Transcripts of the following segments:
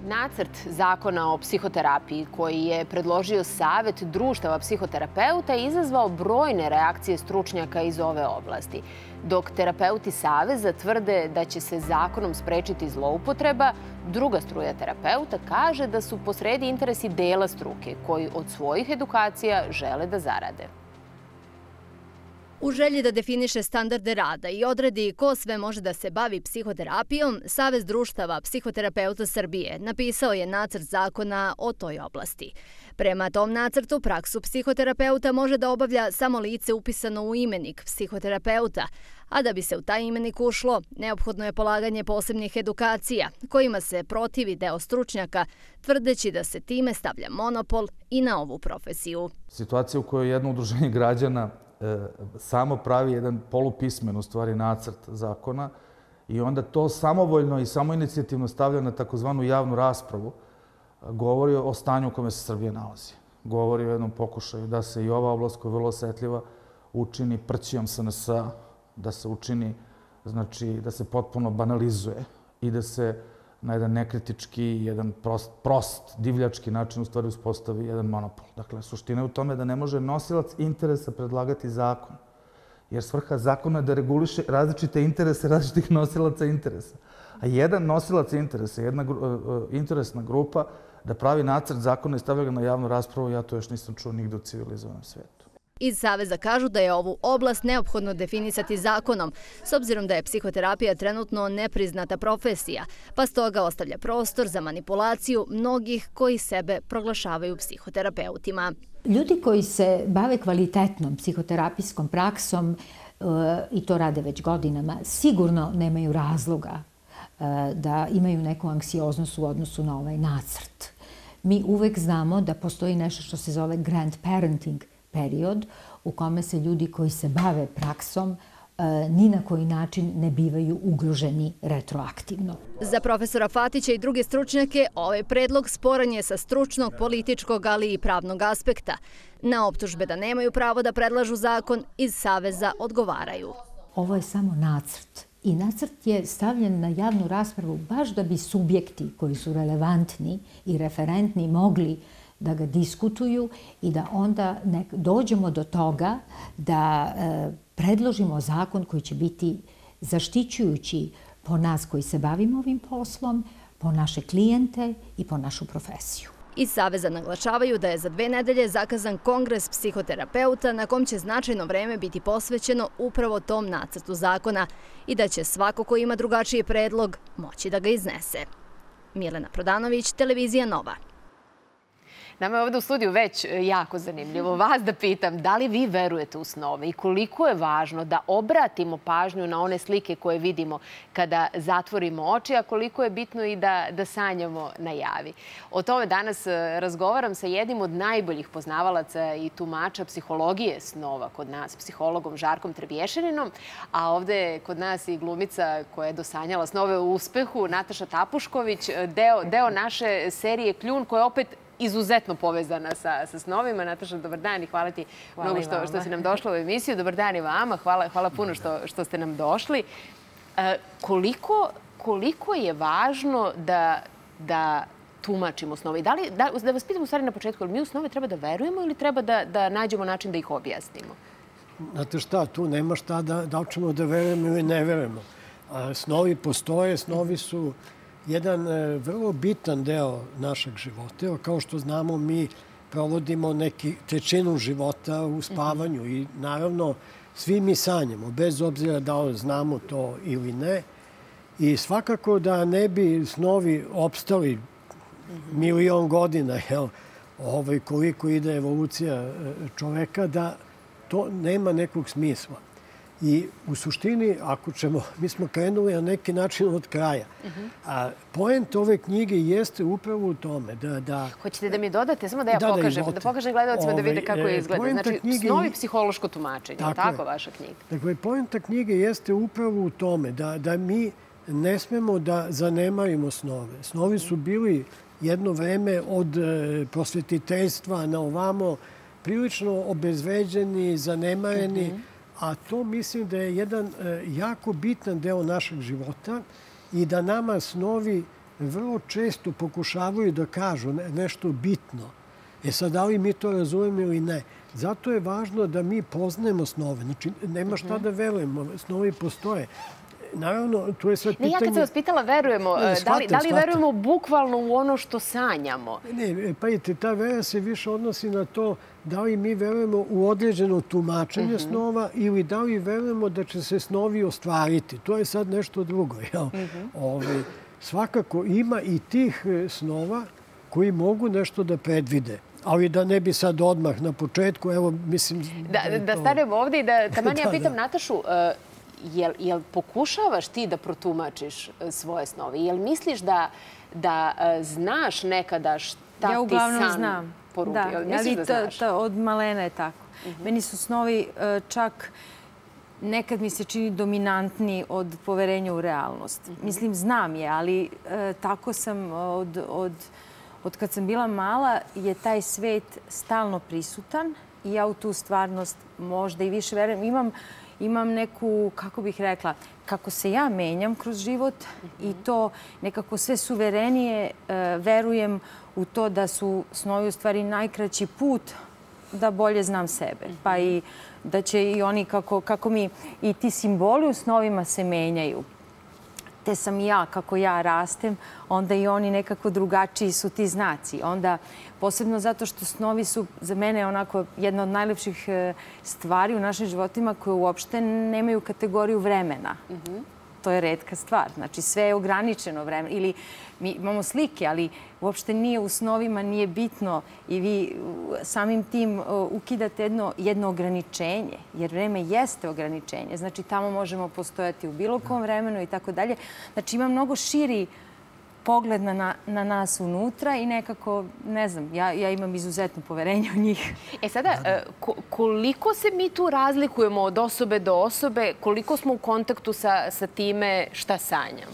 Nacrt zakona o psihoterapiji koji je predložio Savet društava psihoterapeuta je izazvao brojne reakcije stručnjaka iz ove oblasti. Dok terapeuti Saveza tvrde da će se zakonom sprečiti zloupotreba, druga struja terapeuta kaže da su posredi interesi dela struke koji od svojih edukacija žele da zarade. U želji da definiše standarde rada i odredi ko sve može da se bavi psihoterapijom, Savez društava psihoterapeuta Srbije napisao je nacrt zakona o toj oblasti. Prema tom nacrtu, praksu psihoterapeuta može da obavlja samo lice upisano u imenik psihoterapeuta, a da bi se u taj imenik ušlo, neophodno je polaganje posebnih edukacija, kojima se protivi deo stručnjaka, tvrdeći da se time stavlja monopol i na ovu profesiju. Situacija u kojoj jedno udruženje građana samo pravi jedan polupismen, u stvari, nacrt zakona i onda to samovoljno i samoinicijativno stavlja na takozvanu javnu raspravu, govori o stanju u kome se Srbija nalazi. Govori o jednom pokušaju da se i ova oblast koja je vrlo osetljiva učini prćijom SNS-a, da se učini, znači, da se potpuno banalizuje i da se na jedan nekritički, jedan prost, divljački način u stvari uspostavi jedan monopol. Dakle, suština je u tome da ne može nosilac interesa predlagati zakon, jer svrha zakona je da reguliše različite interese različitih nosilaca interesa. A jedan nosilac interesa, jedna interesna grupa, da pravi nacrt zakona i stavlja ga na javnu raspravu, ja to još nisam čuo nigde u civilizovanom svijetu. Iz Saveza kažu da je ovu oblast neophodno definisati zakonom, s obzirom da je psihoterapija trenutno nepriznata profesija, pa stoga ostavlja prostor za manipulaciju mnogih koji sebe proglašavaju psihoterapeutima. Ljudi koji se bave kvalitetnom psihoterapijskom praksom i to rade već godinama, sigurno nemaju razloga da imaju neku anksioznost u odnosu na ovaj nacrt. Mi uvek znamo da postoji nešto što se zove grandparenting period u kome se ljudi koji se bave praksom ni na koji način ne bivaju ugroženi retroaktivno. Za profesora Fatića i druge stručnjake ovaj predlog sporan je sa stručnog, političkog, ali i pravnog aspekta. Na optužbe da nemaju pravo da predlažu zakon, iz Saveza odgovaraju. Ovo je samo nacrt. I nacrt je stavljen na javnu raspravu baš da bi subjekti koji su relevantni i referentni mogli da ga diskutuju i da onda dođemo do toga da predložimo zakon koji će biti zaštićujući po nas koji se bavimo ovim poslom, po naše klijente i po našu profesiju. Iz Saveza naglašavaju da je za 2 nedelje zakazan kongres psihoterapeuta na kom će značajno vreme biti posvećeno upravo tom nacrtu zakona i da će svako ko ima drugačiji predlog moći da ga iznese. Milena Prodanović, Televizija Nova. Nama je ovdje u studiju već jako zanimljivo. Vas da pitam, da li vi verujete u snove i koliko je važno da obratimo pažnju na one slike koje vidimo kada zatvorimo oči, a koliko je bitno i da sanjamo na javi. O tome danas razgovaram sa jednim od najboljih poznavalaca i tumača psihologije snova kod nas, psihologom Žarkom Trebješininom, a ovdje je kod nas i glumica koja je dosanjala snove u uspehu, Nataša Tapušković, deo naše serije Kljun, koja je opet izuzetno povezana sa snovima. Nataša, dobar dan i hvala ti mnogo što si nam došla u emisiju. Dobar dan i vama. Hvala puno što ste nam došli. Koliko je važno da tumačimo snove? Da vas pitam u stvari na početku, mi u snove treba da verujemo ili treba da nađemo način da ih objasnimo? Znate šta, tu nema šta da ćemo da verujemo ili ne verujemo. Snovi postoje, snovi su jedan vrlo bitan deo našeg života. Kao što znamo, mi provodimo trećinu života u spavanju i naravno svi mi sanjamo, bez obzira da li znamo to ili ne. I svakako da ne bi snovi opstali milion godina, koliko ide evolucija čoveka, da to nema nekog smisla. I u suštini, ako ćemo, mi smo krenuli na neki način od kraja. Poent ove knjige jeste upravo u tome da... Hoćete da mi dodate, samo da ja pokažem, da pokažem gledalcima da vide kako izgleda. Znači, snovi psihološko tumačenje, je tako vaša knjiga? Dakle, poenta knjige jeste upravo u tome da mi ne smemo da zanemarimo snove. Snovi su bili jedno vreme od prosvetiteljstva na ovamo prilično obezvređeni, zanemareni, a to mislim da je jedan jako bitan deo našeg života i da nama snovi vrlo često pokušavaju da kažu nešto bitno. Sad, da li mi to razumemo ili ne? Zato je važno da mi poznajemo snove. Znači, nema šta da verujemo. Snovi postoje. Naravno, tu je sad pitanje... Ja kad sam vas pitala, verujemo, da li verujemo bukvalno u ono što sanjamo? Ne, pazite, ta vera se više odnosi na to da li mi verujemo u određeno tumačenje snova ili da li verujemo da će se snovi ostvariti. To je sad nešto drugo. Svakako ima i tih snova koji mogu nešto da predvide. Ali da ne bi sad odmah na početku, evo, mislim... Da stanemo ovde i da taman ja pitam Natašu, jel pokušavaš ti da protumačiš svoje snove? Jel misliš da znaš nekada šta ti san... Ja uglavnom znam. Da, ali od malena je tako. Meni su snovi čak nekad mi se čini dominantni od poverenja u realnost. Mislim, znam je, ali tako sam od kad sam bila mala je taj svet stalno prisutan i ja u tu stvarnost možda i više verujem. Imam neku, kako bih rekla, kako se ja menjam kroz život i to nekako sve suverenije verujem u to da su snovi u stvari najkraći put da bolje znam sebe. Pa i da će i oni, kako mi i ti simboli u snovima se menjaju. Te sam i ja, kako ja rastem, onda i oni nekako drugačiji su ti znaci. Onda, posebno zato što snovi su za mene onako jedna od najlepših stvari u našim životima koje uopšte nemaju kategoriju vremena. To je retka stvar. Znači, sve je ograničeno vreme. Ili mi imamo slike, ali uopšte nije u snovima, nije bitno i vi samim tim ukidate jedno ograničenje, jer vreme jeste ograničenje. Znači, tamo možemo postojati u bilo kom vremenu i tako dalje. Znači, ima mnogo širi pogled na nas unutra i nekako, ne znam, ja imam izuzetno poverenje u njih. Sada, koliko se mi tu razlikujemo od osobe do osobe, koliko smo u kontaktu sa time šta sanjamo?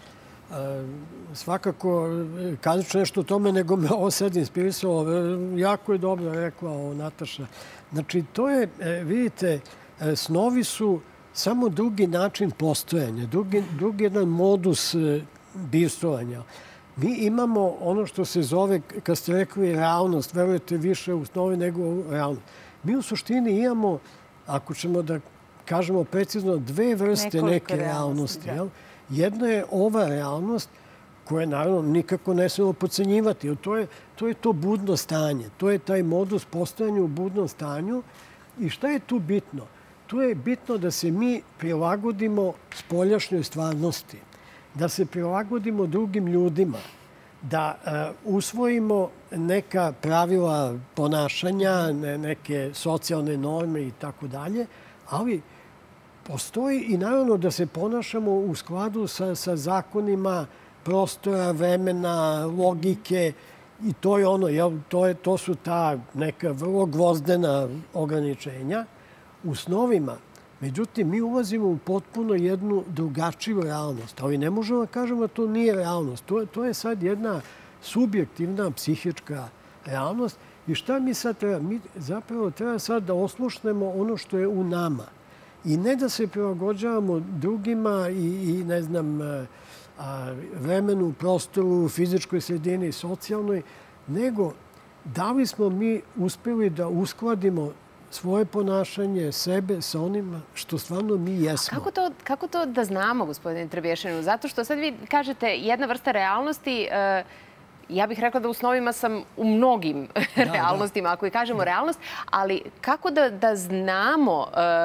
Svakako, kazat ću nešto o tome, nego me ovo sad inspirisalo. Jako je dobro rekla Nataša. Znači, to je, vidite, snovi su samo drugi način postojanja, drugi jedan modus bivstvovanja. Mi imamo ono što se zove, kad ste rekli, realnost. Verujete više u snovi nego u realnost. Mi u suštini imamo, ako ćemo da kažemo precizno, dve vrste neke realnosti. Jedna je ova realnost koje, naravno, nikako ne smemo podcenjivati. To je to budno stanje. To je taj modus postojanja u budnom stanju. I šta je tu bitno? Tu je bitno da se mi prilagodimo spoljašnjoj stvarnosti, da se prilagodimo drugim ljudima, da usvojimo neka pravila ponašanja, neke socijalne norme i tako dalje, ali postoji i naravno da se ponašamo u skladu sa zakonima prostora, vremena, logike i to je ono, to su ta neka vrlo gvozdena ograničenja u snovima. Međutim, mi ulazimo u potpuno jednu drugačiju realnost, ali ne možemo da kažemo da to nije realnost. To je sad jedna subjektivna psihička realnost. I šta mi sad treba? Mi zapravo treba sad da oslušnemo ono što je u nama. I ne da se prilagođavamo drugima i ne znam, vremenu, prostoru, fizičkoj sredini, socijalnoj, nego da li smo mi uspeli da uskladimo svoje ponašanje, sebe sa onima što stvarno mi jesmo. Kako to da znamo, gospodine Trebješaninu? Zato što sad vi kažete jedna vrsta realnosti, ja bih rekla da u snovima sam u mnogim realnostima, ako i kažemo realnost, ali kako da znamo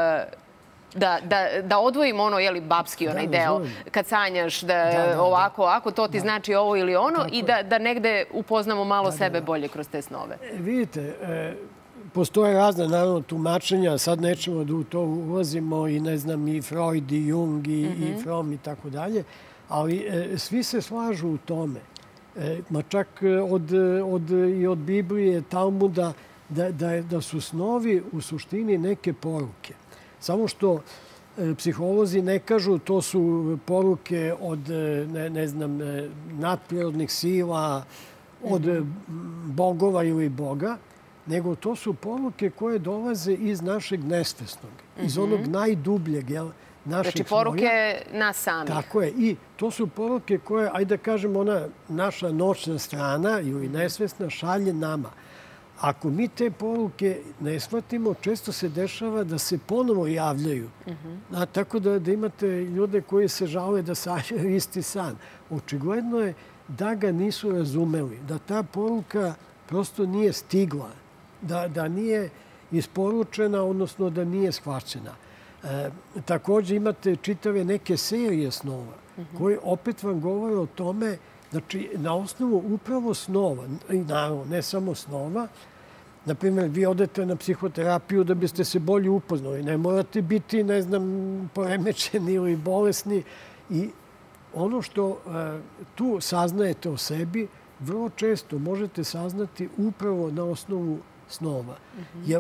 da odvojimo ono, babski onaj deo, kad sanjaš da ovako, to ti znači ovo ili ono i da negde upoznamo malo sebe bolje kroz te snove? Vidite, postoje razne, naravno, tumačenja. Sad nećemo da u to ulazimo i, ne znam, i Freud, i Jung, i Fromm i tako dalje. Ali svi se slažu u tome. Ma čak i od Biblije, Talmuda, da su snovi u suštini neke poruke. Samo što psiholozi ne kažu to su poruke od, ne znam, nadprirodnih sila, od bogova ili boga, nego to su poruke koje dolaze iz našeg nesvesnog, iz onog najdubljeg, naših Znači, poruke nas samih. Tako je. I to su poruke koje, ajde da kažem, ona naša noćna strana ili nesvesna šalje nama. Ako mi te poruke ne shvatimo, često se dešava da se ponovo javljaju. Tako da imate ljude koji se žale da sanjaju isti san. Očigledno je da ga nisu razumeli, da ta poruka prosto nije stigla, da nije isporučena, odnosno da nije shvaćena. Također imate čitave neke serije snova koje opet vam govore o tome, znači na osnovu upravo snova, i naravno ne samo snova. Naprimjer, vi odete na psihoterapiju da biste se bolje upoznali. Ne morate biti, ne znam, poremećeni ili bolesni. I ono što tu saznajete o sebi, vrlo često možete saznati upravo na osnovu snova. Jer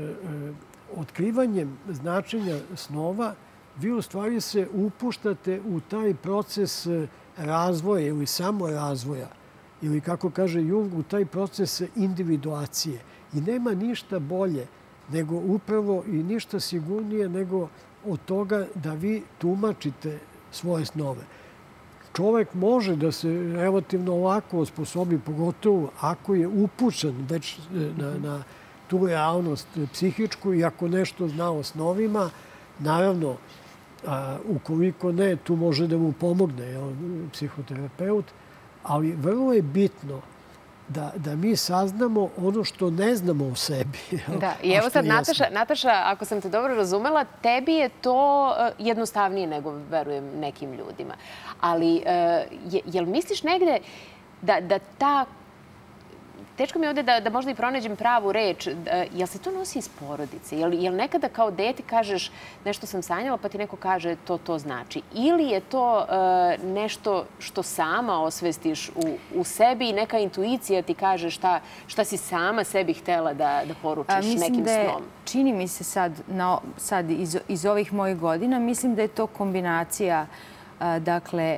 otkrivanjem značenja snova vi u stvari se upuštate u taj proces razvoja ili samorazvoja, ili kako kaže Jung, u taj proces individuacije. I nema ništa bolje nego upravo i ništa sigurnije nego od toga da vi tumačite svoje snove. Čovek može da se relativno lako osposobi, pogotovo ako je upućen već na tu realnost psihičku i ako nešto zna o snovima. Naravno, ukoliko ne, tu može da mu pomogne psihoterapeut, ali vrlo je bitno da mi saznamo ono što ne znamo o sebi. Da, i evo sad, Nataša, ako sam te dobro razumela, tebi je to jednostavnije nego, verujem, nekim ljudima. Ali, jel misliš negde da ta... Teško mi je ovdje da možda i pronađem pravu reč. Jel se to nosi iz porodice? Jel nekada kao dete kažeš nešto sam sanjala pa ti neko kaže to znači? Ili je to nešto što sama osvestiš u sebi i neka intuicija ti kaže šta si sama sebi htela da poručiš nekim snom? Čini mi se sad iz ovih mojih godina, mislim da je to kombinacija dakle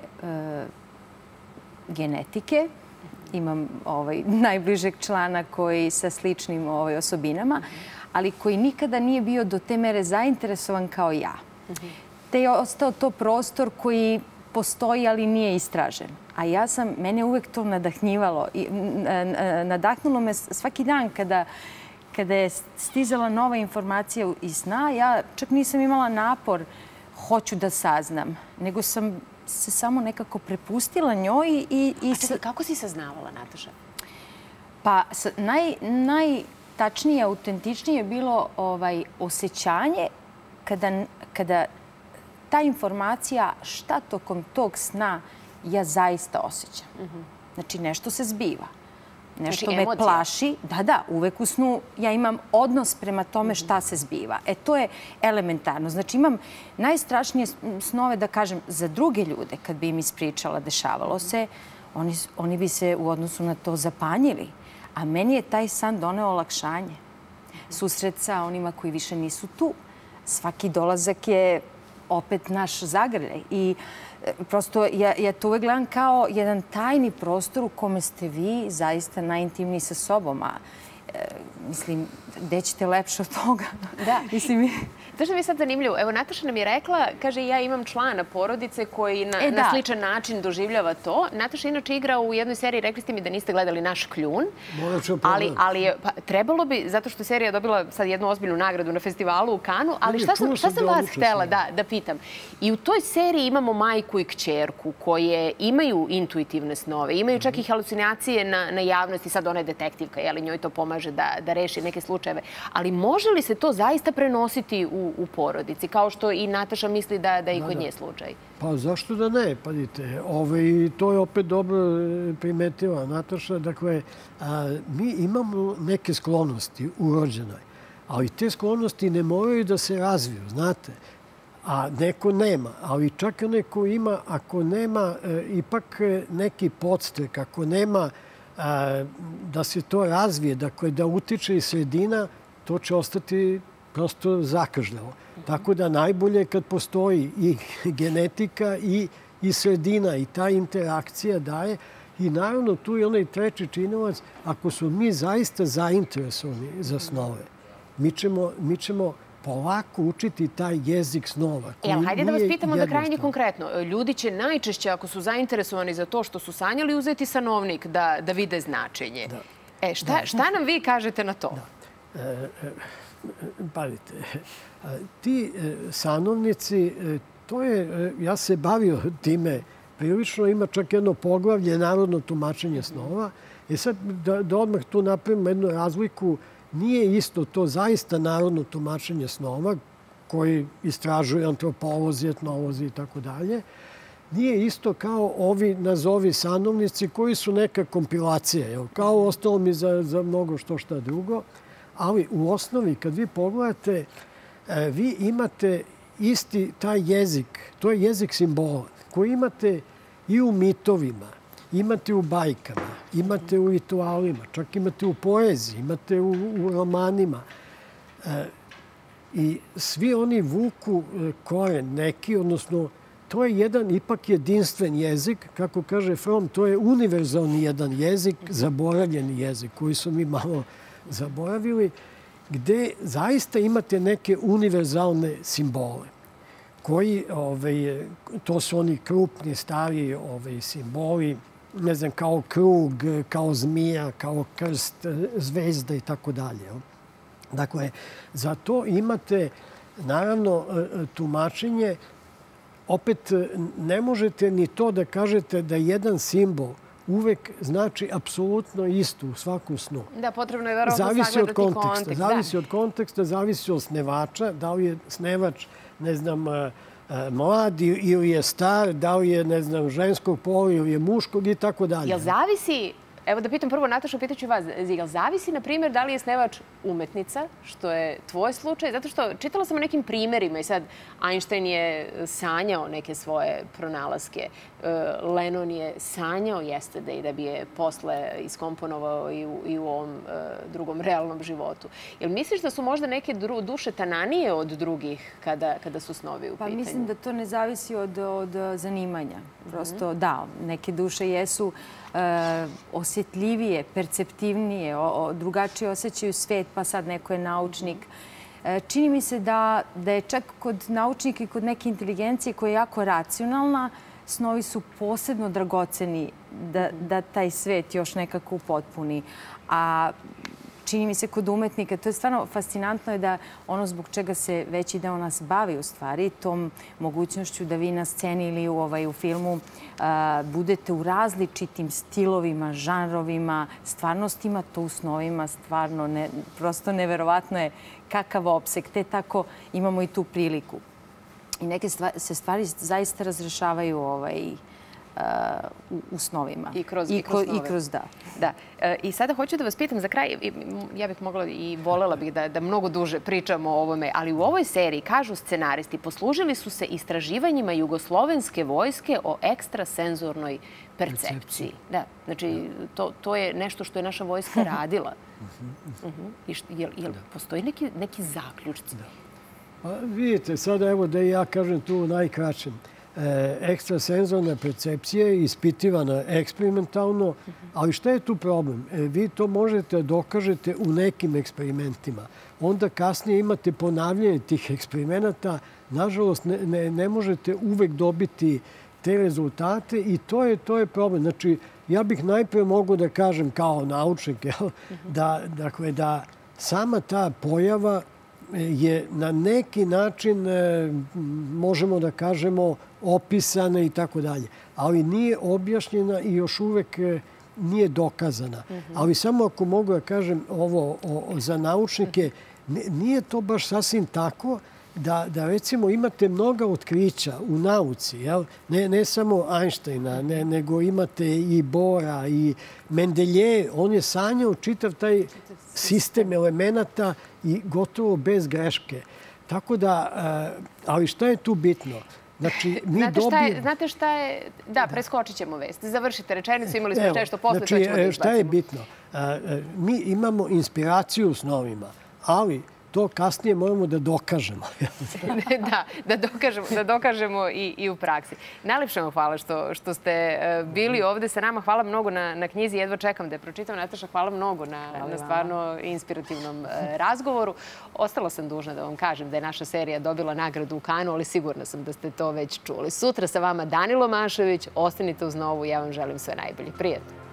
genetike. Imam najbližeg člana koji sa sličnim osobinama, ali koji nikada nije bio do te mere zainteresovan kao ja. Te je ostao to prostor koji postoji, ali nije istražen. A mene je uvek to nadahnjivalo. Nadahnulo me svaki dan kada je stizala nova informacija iz sna. Ja čak nisam imala napor, hoću da saznam, nego sam se samo nekako prepustila njoj. Kako si saznavala, Nataša? Pa najtačnije, autentičnije je bilo osjećanje kada ta informacija šta tokom tog sna ja zaista osjećam. Znači, nešto se zbiva. Nešto me plaši. Da, uvek u snu ja imam odnos prema tome šta se zbiva. To je elementarno. Znači, imam najstrašnije snove, da kažem, za druge ljude, kad bi im ispričala, dešavalo se, oni bi se u odnosu na to zapanjili. A meni je taj san doneo olakšanje. Susret sa onima koji više nisu tu. Svaki dolazak je opet naš zagrljaj. I prosto ja to uvek gledam kao jedan tajni prostor u kome ste vi zaista najintimniji sa sobom. Mislim, gde ćete lepše od toga? Da. To što mi je sad zanimljivo. Evo, Nataša nam je rekla, kaže, ja imam člana porodice koji na sličan način doživljava to. Nataša inače igra u jednoj seriji, rekli ste mi da niste gledali Naš kljun. Ali trebalo bi, zato što je serija dobila sad jednu ozbiljnu nagradu na festivalu u Kanu, ali šta sam vas htela da pitam? I u toj seriji imamo majku i kćerku koje imaju intuitivne snove, imaju čak i halucinacije na javnosti. Sad ona je detektivka, njoj to pomaže da reši neke slučajeve. Ali može li se to zaista prenositi u porodici, kao što i Nataša misli da je i kod nje slučaj? Pa zašto da ne? Padite, to je opet dobro primetila Nataša. Dakle, mi imamo neke sklonosti urođene, ali te sklonosti ne moraju da se razviju, znate. A neko nema. Ali čak i neko ima, ako nema ipak neki podstrek, ako nema da se to razvije, dakle da utiče i sredina, to će ostati prosto zakržljavo. Tako da najbolje je kad postoji i genetika i sredina i ta interakcija daje. I naravno tu je onaj treći činilac, ako su mi zaista zainteresovani za snove, mi ćemo polako učiti taj jezik snova. Hajde da vas pitamo da krajnje konkretno. Ljudi će najčešće, ako su zainteresovani za to što su sanjali, uzeti sanovnik da vide značenje. Šta nam vi kažete na to? Pazite, ti sanovnici, ja se bavio time prilično, ima čak jedno poglavlje narodno tumačenje snova. I sad da odmah tu napravimo jednu razliku, nije isto to zaista narodno tumačenje snova koji istražuju antropolozi, etnolozi i tako dalje. Nije isto kao ovi nazovi sanovnici koji su neka kompilacija, kao ostalo mi za mnogo šta drugo. Ali u osnovi, kad vi pogledate, vi imate isti taj jezik, to je jezik simbola, koji imate i u mitovima, imate u bajkama, imate u ritualima, čak imate u poeziji, imate u romanima. I svi oni vuku koren neki, odnosno to je jedan ipak jedinstven jezik, kako kaže Fromm, to je univerzalni jedan jezik, zaboravljeni jezik koji su mi malo zaboravili, gde zaista imate neke univerzalne simbole koji, to su oni krupni, stari simboli, ne znam, kao krug, kao zmija, kao krst, zvezda i tako dalje. Dakle, za to imate, naravno, tumačenje. Opet, ne možete ni to da kažete da jedan simbol uvek znači apsolutno isto u svakom snu. Da, potrebno je verovatno sagledati kontekst. Zavisi od konteksta, zavisi od snevača. Da li je snevač, ne znam, mlad ili je star, da li je, ne znam, ženskog pola ili je muškog i tako dalje. Jel zavisi, evo da pitam prvo Natašu, pitaću vas, jel zavisi, na primjer, da li je snevač umetnica, što je tvoj slučaj? Zato što čitala sam o nekim primjerima i sad Einstein je sanjao neke svoje pronalaske. Lennon je sanjao Yesterday da bi je posle iskomponovao i u ovom drugom realnom životu. Jel misliš da su možda neke duše tananije od drugih kada su snovi u pitanju? Pa mislim da to ne zavisi od zanimanja. Prosto da, neke duše jesu osjetljivije, perceptivnije, drugačije osjećaju svet, pa sad neko je naučnik. Čini mi se da je čak kod naučnika i kod neke inteligencije koja je jako racionalna, snovi su posebno dragoceni da taj svet još nekako upotpuni. A čini mi se kod umetnika, to je stvarno fascinantno je da ono zbog čega se veći deo nas bavi u stvari, tom mogućnošću da vi na sceni ili u filmu budete u različitim stilovima, žanrovima, stvarnostima, to u snovima stvarno prosto neverovatno je kakav opseg. Te tako imamo i tu priliku. I neke se stvari zaista razrešavaju u snovima. I kroz da. Da. I sada hoću da vas pitam za kraj, ja bih mogla i volela bih da mnogo duže pričamo o ovome, ali u ovoj seriji, kažu scenaristi, poslužili su se istraživanjima jugoslovenske vojske o ekstrasenzornoj percepciji. Da, znači to je nešto što je naša vojska radila. Jel postoji neki zaključci? Vidite, sada evo da i ja kažem tu u najkraćem. Ekstrasenzorna percepcija je ispitivana eksperimentalno, ali šta je tu problem? Vi to možete dokažete u nekim eksperimentima. Onda kasnije imate ponavljanje tih eksperimenata. Nažalost, ne možete uvek dobiti te rezultate i to je problem. Znači, ja bih najprije mogu da kažem kao naučnik da sama ta pojava je na neki način, možemo da kažemo, opisana i tako dalje. Ali nije objašnjena i još uvek nije dokazana. Ali samo ako mogu da kažem ovo za naučnike, nije to baš sasvim tako da recimo imate mnoga otkrića u nauci, ne samo Einsteina, nego imate i Bohra i Mendeljejev. On je sanjao čitav taj sistem elemenata i gotovo bez greške. Tako da, ali šta je tu bitno? Znači, Znate šta je... Da, preskočit ćemo vest. Završite rečenicu, imali smo nešto posle, to ćemo da izbacimo. Šta je bitno? Mi imamo inspiraciju u snovima, ali to kasnije moramo da dokažemo. Da dokažemo i u praksi. Najlepše vam hvala što ste bili ovde sa nama. Hvala mnogo na knjizi. Jedva čekam da je pročitam. Nataša, hvala mnogo na stvarno inspirativnom razgovoru. Ostala sam dužna da vam kažem da je naša serija dobila nagradu u Kanu, ali sigurna sam da ste to već čuli. Sutra sa vama Danilo Mašević. Ostanite uz Novu. Ja vam želim sve najbolje. Prijatno.